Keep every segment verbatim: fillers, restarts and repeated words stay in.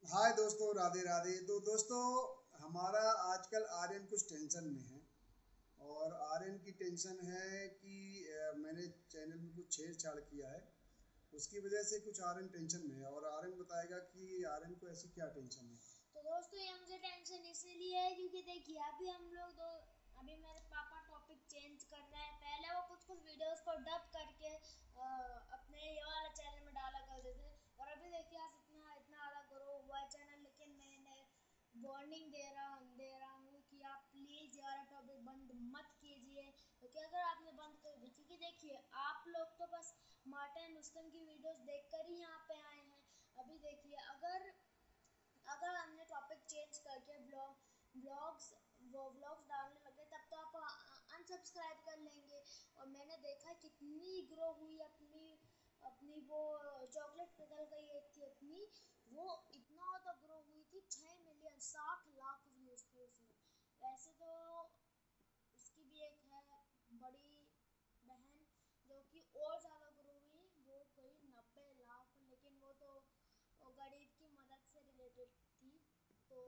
हाय दोस्तों, राधे राधे। तो दोस्तों, हमारा आजकल आर्यन कुछ टेंशन में है और आर्यन की टेंशन है कि अ, मैंने चैनल में कुछ छेड़छाड़ किया है, उसकी वजह से कुछ आर्यन टेंशन में है और आर्यन बताएगा कि आर्यन को ऐसी क्या टेंशन है। तो दोस्तों ये मुझे टेंशन इसीलिए है क्योंकि देखिए अभी हम लोग दो अभी मेरे पापा टॉपिक चेंज कर रहे हैं। पहले वो कुछ कुछ वीडियोस को डब करके आ, अपने ये वाला चैनल में डाला करते थे और अभी देखिए आज इतना इतना ज़्यादा ग्रो हुआ है चैनल। लेकिन मैंने वार्निंग दे रहा हूँ दे रहा हूँ कि आप प्लीज़ ये वाला टॉपिक बंद मत कीजिए, क्योंकि तो अगर आपने बंद कर दी, क्योंकि देखिए आप लोग तो बस मार्टिन रुस्तम की वीडियोस देखकर ही यहाँ पे आए हैं। अभी देखिए अगर अगर हमने टॉपिक चेंज करके ब्लॉग ब्लॉग्स वो व्लॉग्स डालने लगे तब तो आप अनसब्सक्राइब कर लेंगे। और मैंने देखा कितनी ग्रो हुई अपनी अपनी वो चॉकलेट पिघल गई एक थी अपनी, वो इतना ज़्यादा ग्रो हुई थी, छः मिलियन साठ लाख व्यूज़ थे उसमें। वैसे तो उसकी भी एक है बड़ी बहन जो कि और ज़्यादा ग्रो हुई, वो कोई नब्बे लाख, लेकिन वो तो वो गरीब की मदद से रिलेटेड थी। तो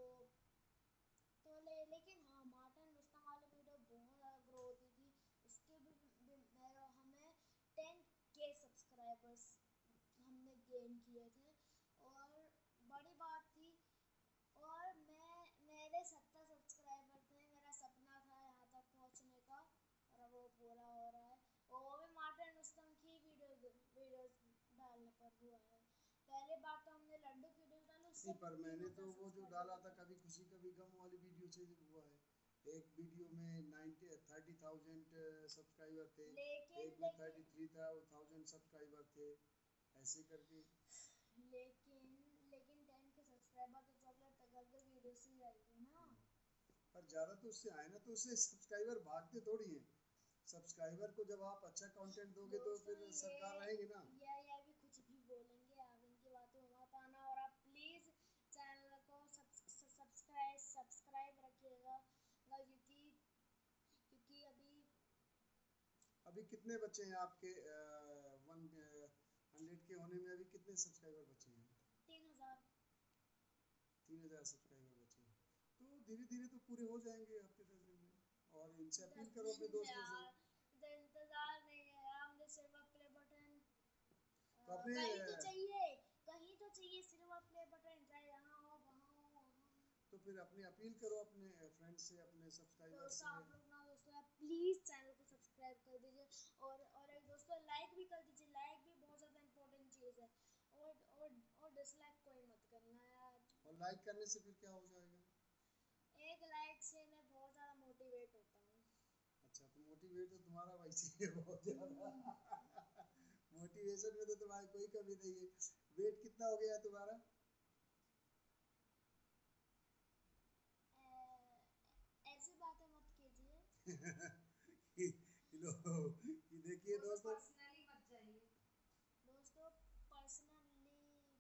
तो ले लेकिन हाँ मार्टिन रुस्तम वाली वीडियो बहुत ज़्यादा ग्रो होती थी। उसके भी, भी मेरा हमें टेन के सब्सक्राइबर्स हमने गेन किए थे और बड़ी बात थी। और मैं मेरे सत्तर सब्सक्राइबर थे, मेरा सपना था यहाँ तक पहुँचने का और अब वो पूरा हो रहा है। और वो भी मार्टिन रुस्तम की वीडियो वीडियोस डालने पर हुआ है। पहले बार तो हमने लड्डू की वीडियो डाली, उससे नहीं, पर तीन मैंने तो हजार वो जो सब्सक्राइबर डाला था हुए। कभी खुशी कभी गम वाली वीडियो से हुआ है। एक वीडियो में नाइन्टी थर्टी थाउजेंड सब्सक्राइबर थे, लेकिन एक में थर्टी लेकिन थ्री थाउजेंड सब्सक्राइबर थे, ऐसे करके। लेकिन लेकिन टेन के सब्सक्राइबर तो चॉकलेट पिघल के वीडियो से ही आई थी ना। पर ज़्यादा तो उससे आए ना, तो उससे सब्सक्राइबर भागते थोड़ी हैं। सब्सक्राइबर को जब आप अच्छा कंटेंट दोगे तो दोस्तों फिर ये सरकार रहेगी ना। ये ये भी कुछ भी बोलेंगे, आप इनकी बातों में मत आना और आप प्लीज़ चैनल को सब्सक्राइब सब्सक्राइब रखिएगा, क्योंकि क्योंकि अभी अभी कितने बच्चे हैं आपके वन हंड्रेड के होने में? अभी कितने सब्सक्राइबर बचे हैं? तीन हजार। तीन हजार सब्सक्राइबर बचे हैं। तो धीरे धीरे तो पूरे हो जाएंगे हफ्ते दस दिन में। और इनसे अपील दस करो अपने दिन दोस्तों से। यार, तो इंतजार नहीं है यार, मुझे सिर्फ प्ले बटन तो अपने कहीं तो चाहिए, कहीं तो चाहिए सिर्फ प्ले बटन, चाहे यहाँ हो वहाँ हो वहाँ हो। तो फिर अपनी अपील करो अपने फ्रेंड से, अपने तो सब्सक्राइबर दोस्तों से। आप लोग ना दोस्तों आप प्लीज़ चैनल को सब्सक्राइब कर दीजिए और और एक दोस्तों लाइक भी कर दीजिए। लाइक भी बहुत ज़्यादा इम्पोर्टेंट चीज़ है। और और और डिसलाइक कोई मत करना यार। और लाइक करने से फिर क्या हो जाएगा? एक लाइक से मैं बहुत ज़्यादा मोटिवेट होता हूँ। अच्छा, तो मोटिवेट तो तुम्हारा वैसे ही है बहुत ज़्यादा। मोटिवेशन में तो तुम्हारी कोई कमी नहीं है। वेट कितना हो गया तुम्हारा? ऐसी बातें मत कीजिए। कि लो कि देखिए वो तो दोस्तों, पर्सनली मत जाइए दोस्तों, पर्सनली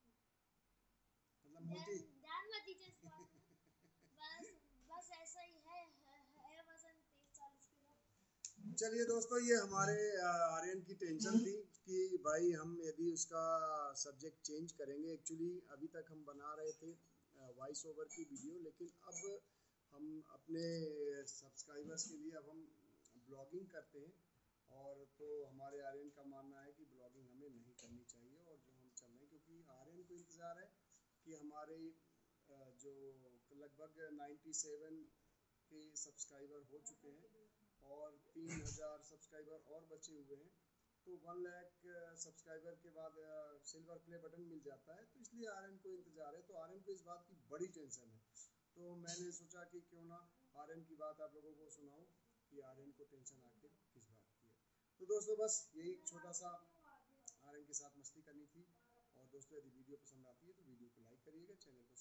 मतलब ध्यान मोटी। ध्यान मत दीजिए इस बात में। बस बस ऐसा ही है, है, है वजन तीस चालीस किलो। चलिए दोस्तों, ये हमारे अ, आर्यन की टेंशन थी कि भाई हम यदि उसका सब्जेक्ट चेंज करेंगे। एक्चुअली अभी तक हम बना रहे थे वॉइस ओवर की वीडियो, लेकिन अब हम अपने सब्सक्राइबर्स के लिए अब हम ब्लॉगिंग करते हैं। और तो हमारे आर्यन का मानना है कि ब्लॉगिंग हमें नहीं करनी चाहिए और जो हम चल रहे हैं, क्योंकि आर्यन को इंतज़ार है कि हमारे अ, जो लगभग नाइन्टी सेवन के सब्सक्राइबर हो चुके हैं और तीन हज़ार सब्सक्राइबर और बचे हुए हैं। तो वन लाख सब्सक्राइबर के बाद सिल्वर प्ले बटन मिल जाता है, तो इसलिए आर्यन को इंतज़ार है। तो आर्यन को इस बात की बड़ी टेंशन है। तो मैंने सोचा कि क्यों ना आर्यन की बात आप लोगों को सुनाऊं कि आर्यन को टेंशन आखिर किस बात की है। तो दोस्तों, बस यही छोटा सा आर्यन के साथ मस्ती करनी थी। और दोस्तों, यदि वीडियो पसंद आती है तो वीडियो को लाइक करिएगा, चैनल को